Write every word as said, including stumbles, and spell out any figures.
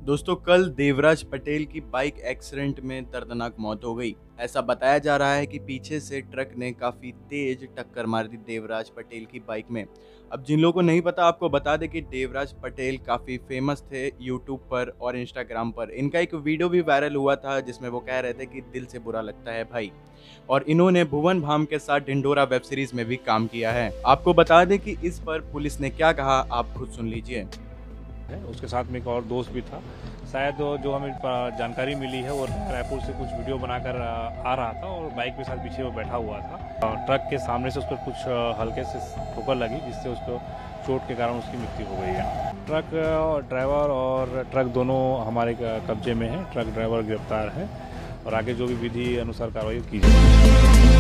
दोस्तों कल देवराज पटेल की बाइक एक्सीडेंट में दर्दनाक मौत हो गई। ऐसा बताया जा रहा है कि पीछे से ट्रक ने काफी तेज टक्कर मार दी देवराज पटेल की बाइक में। अब जिन लोगों को नहीं पता आपको बता दें कि देवराज पटेल काफी फेमस थे यूट्यूब पर और इंस्टाग्राम पर। इनका एक वीडियो भी वायरल हुआ था जिसमें वो कह रहे थे कि दिल से बुरा लगता है भाई। और इन्होंने भुवन भाम के साथ ढिंढोरा वेब सीरीज में भी काम किया है। आपको बता दें कि इस पर पुलिस ने क्या कहा, आप खुद सुन लीजिए। है उसके साथ में एक और दोस्त भी था। शायद जो हमें जानकारी मिली है वो रायपुर से कुछ वीडियो बनाकर आ रहा था और बाइक के साथ पीछे वो बैठा हुआ था। ट्रक के सामने से उस पर कुछ हल्के से ठोकर लगी जिससे उसको चोट के कारण उसकी मृत्यु हो गई है। ट्रक ड्राइवर और ट्रक दोनों हमारे कब्जे में है। ट्रक ड्राइवर गिरफ्तार है और आगे जो भी विधि अनुसार कार्रवाई की जाएगी।